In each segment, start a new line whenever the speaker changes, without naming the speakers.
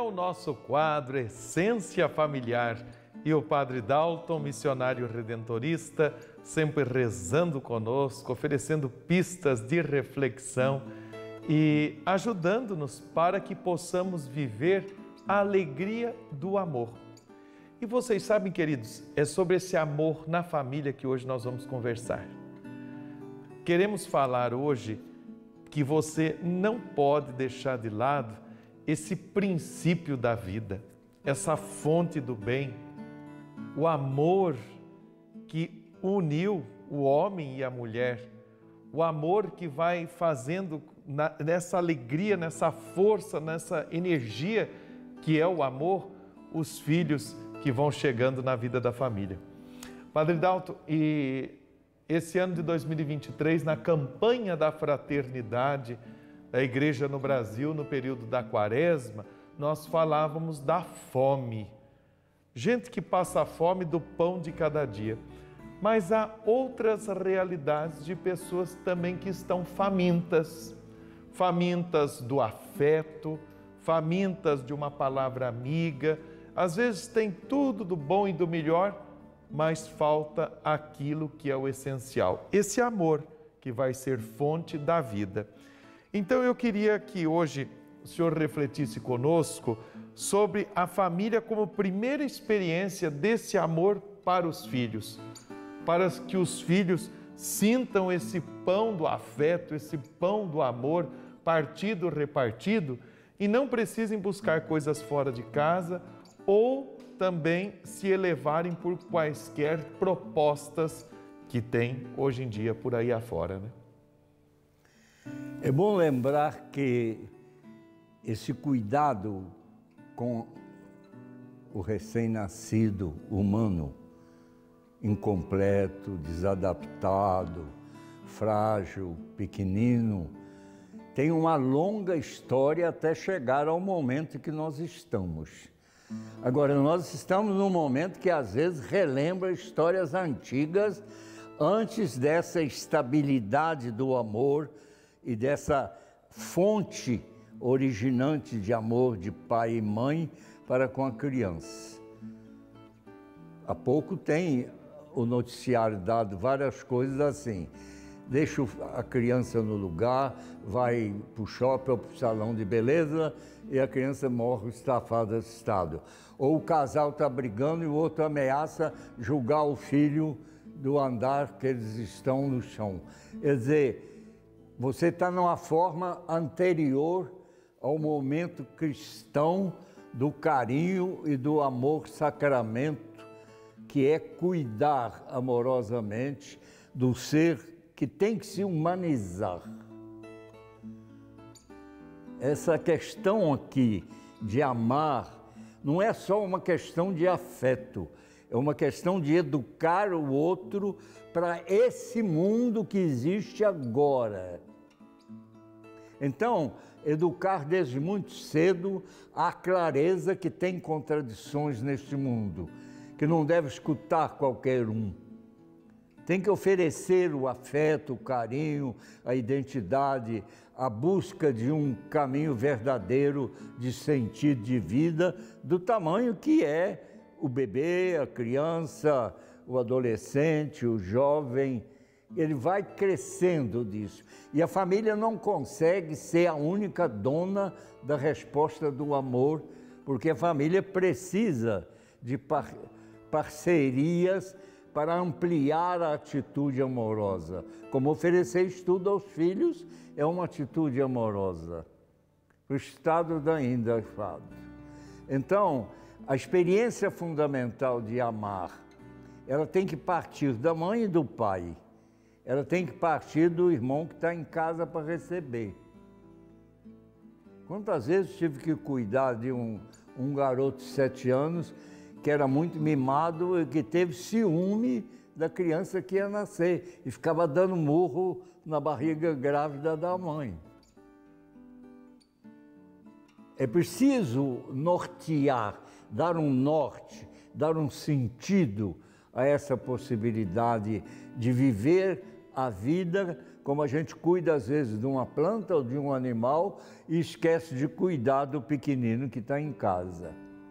o nosso quadro Essência Familiar. E o Padre Dalton, missionário redentorista, sempre rezando conosco, oferecendo pistas de reflexão e ajudando-nos para que possamos viver a alegria do amor. E vocês sabem, queridos, é sobre esse amor na família que hoje nós vamos conversar. Queremos falar hoje que você não pode deixar de lado esse princípio da vida, essa fonte do bem, o amor que uniu o homem e a mulher, o amor que vai fazendo nessa alegria, nessa força, nessa energia que é o amor, os filhos que vão chegando na vida da família. Padre Dalton, e esse ano de 2023, na campanha da fraternidade da Igreja no Brasil, no período da Quaresma, nós falávamos da fome. Gente que passa fome do pão de cada dia. Mas há outras realidades de pessoas também que estão famintas. Famintas do afeto, famintas de uma palavra amiga. Às vezes tem tudo do bom e do melhor, mas falta aquilo que é o essencial. Esse amor que vai ser fonte da vida. Então eu queria que hoje o senhor refletisse conosco sobre a família como primeira experiência desse amor para os filhos. Para que os filhos sintam esse pão do afeto, esse pão do amor, partido, repartido, e não precisem buscar coisas fora de casa ou também se elevarem por quaisquer propostas que tem hoje em dia por aí afora, né?
É bom lembrar que esse cuidado com o recém-nascido humano, incompleto, desadaptado, frágil, pequenino, tem uma longa história até chegar ao momento que nós estamos. Agora, nós estamos num momento que às vezes relembra histórias antigas, antes dessa estabilidade do amor e dessa fonte originante de amor de pai e mãe para com a criança. Há pouco tem o noticiário dado várias coisas assim. Deixa a criança no lugar, vai para o shopping ou para o salão de beleza e a criança morre estafada desse estado. Ou o casal está brigando e o outro ameaça julgar o filho do andar que eles estão no chão. Quer dizer, você está numa forma anterior ao momento cristão do carinho e do amor sacramento, que é cuidar amorosamente do ser que tem que se humanizar. Essa questão aqui de amar não é só uma questão de afeto, é uma questão de educar o outro para esse mundo que existe agora. Então, educar desde muito cedo a clareza que tem contradições neste mundo, que não deve escutar qualquer um. Tem que oferecer o afeto, o carinho, a identidade, a busca de um caminho verdadeiro de sentido de vida, do tamanho que é o bebê, a criança, o adolescente, o jovem. Ele vai crescendo disso. E a família não consegue ser a única dona da resposta do amor, porque a família precisa de parcerias para ampliar a atitude amorosa. Como oferecer estudo aos filhos é uma atitude amorosa. O estado da indefado. Então, a experiência fundamental de amar, ela tem que partir da mãe e do pai. Ela tem que partir do irmão que está em casa para receber. Quantas vezes tive que cuidar de um garoto de 7 anos que era muito mimado e que teve ciúme da criança que ia nascer e ficava dando murro na barriga grávida da mãe. É preciso nortear, dar um norte, dar um sentido a essa possibilidade de viver a vida, como a gente cuida às vezes de uma planta ou de um animal e esquece de cuidar do pequenino que está em casa.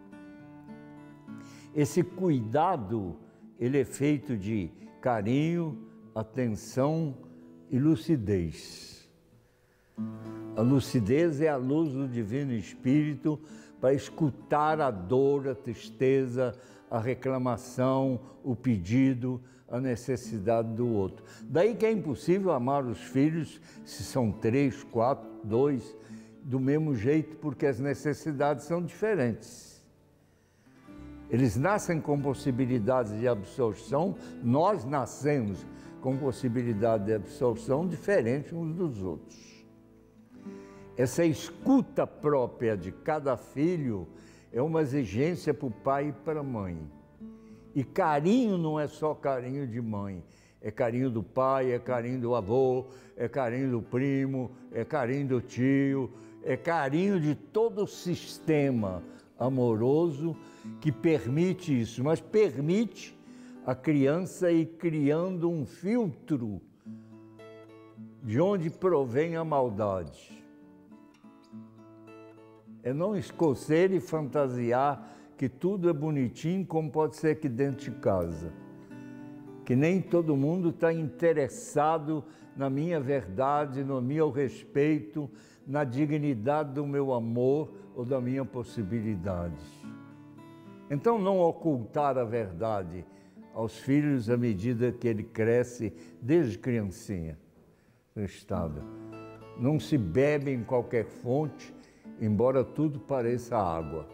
Esse cuidado, ele é feito de carinho, atenção e lucidez. A lucidez é a luz do Divino Espírito para escutar a dor, a tristeza, a reclamação, o pedido, a necessidade do outro. Daí que é impossível amar os filhos, se são 3, 4, 2, do mesmo jeito, porque as necessidades são diferentes. Eles nascem com possibilidades de absorção, nós nascemos com possibilidade de absorção diferente uns dos outros. Essa escuta própria de cada filho é uma exigência para o pai e para a mãe. E carinho não é só carinho de mãe, é carinho do pai, é carinho do avô, é carinho do primo, é carinho do tio, é carinho de todo o sistema amoroso que permite isso, mas permite a criança ir criando um filtro de onde provém a maldade. É não escocer e fantasiar que tudo é bonitinho, como pode ser aqui dentro de casa. Que nem todo mundo está interessado na minha verdade, no meu respeito, na dignidade do meu amor ou da minha possibilidade. Então, não ocultar a verdade aos filhos à medida que ele cresce, desde criancinha, no estado. Não se bebe em qualquer fonte, embora tudo pareça água.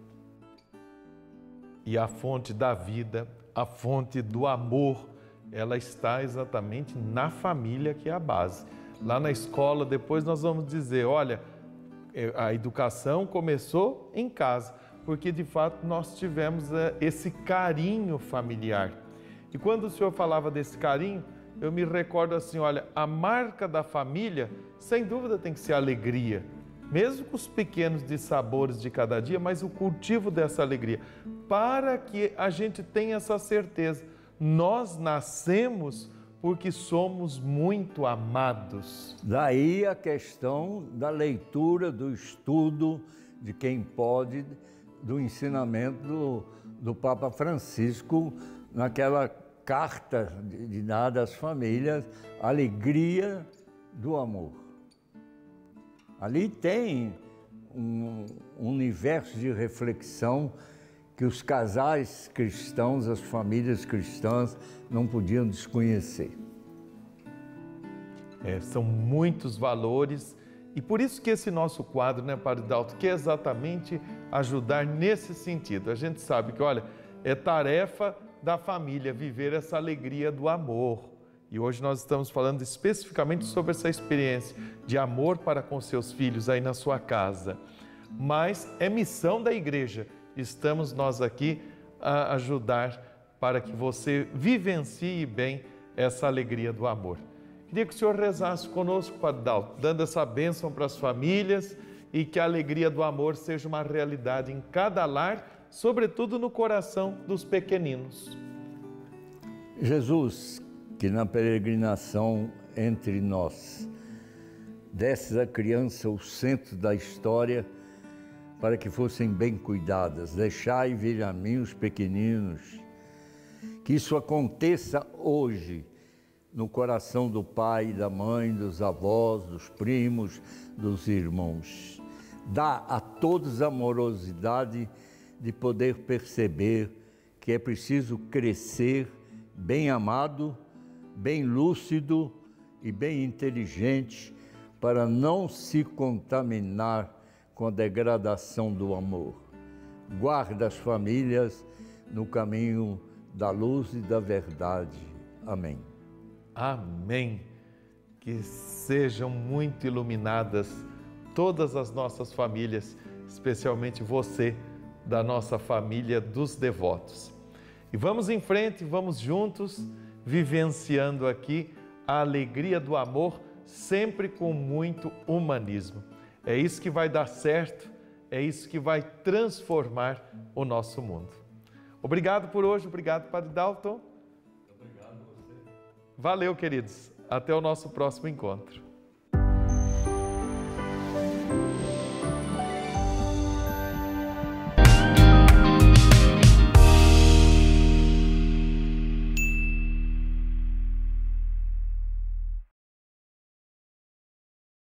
E a fonte da vida, a fonte do amor, ela está exatamente na família, que é a base. Lá na escola, depois nós vamos dizer, olha, a educação começou em casa, porque de fato nós tivemos esse carinho familiar. E quando o senhor falava desse carinho, eu me recordo assim, olha, a marca da família, sem dúvida tem que ser a alegria, mesmo com os pequenos dissabores de cada dia, mas o cultivo dessa alegria, para que a gente tenha essa certeza, nós nascemos porque somos muito amados.
Daí a questão da leitura, do estudo, de quem pode, do ensinamento do Papa Francisco, naquela carta de nada às famílias, alegria do amor. Ali tem um universo de reflexão que os casais cristãos, as famílias cristãs não podiam desconhecer.
São muitos valores e por isso que esse nosso quadro, né, Padre Dalto, quer exatamente ajudar nesse sentido. A gente sabe que, olha, é tarefa da família viver essa alegria do amor. E hoje nós estamos falando especificamente sobre essa experiência de amor para com seus filhos aí na sua casa. Mas é missão da igreja. Estamos nós aqui a ajudar para que você vivencie bem essa alegria do amor. Queria que o senhor rezasse conosco, Padre Dalto, dando essa bênção para as famílias e que a alegria do amor seja uma realidade em cada lar, sobretudo no coração dos pequeninos.
Jesus, que na peregrinação entre nós desses a criança o centro da história para que fossem bem cuidadas, deixai vir a mim os pequeninos, que isso aconteça hoje no coração do pai, da mãe, dos avós, dos primos, dos irmãos. Dá a todos a amorosidade de poder perceber que é preciso crescer bem amado, bem lúcido e bem inteligente para não se contaminar com a degradação do amor. Guarda as famílias no caminho da luz e da verdade. Amém.
Amém. Que sejam muito iluminadas todas as nossas famílias, especialmente você, da nossa família dos devotos. E vamos em frente, vamos juntos, vivenciando aqui a alegria do amor, sempre com muito humanismo. É isso que vai dar certo, é isso que vai transformar o nosso mundo. Obrigado por hoje, obrigado, Padre Dalton.
Obrigado a você.
Valeu, queridos. Até o nosso próximo encontro.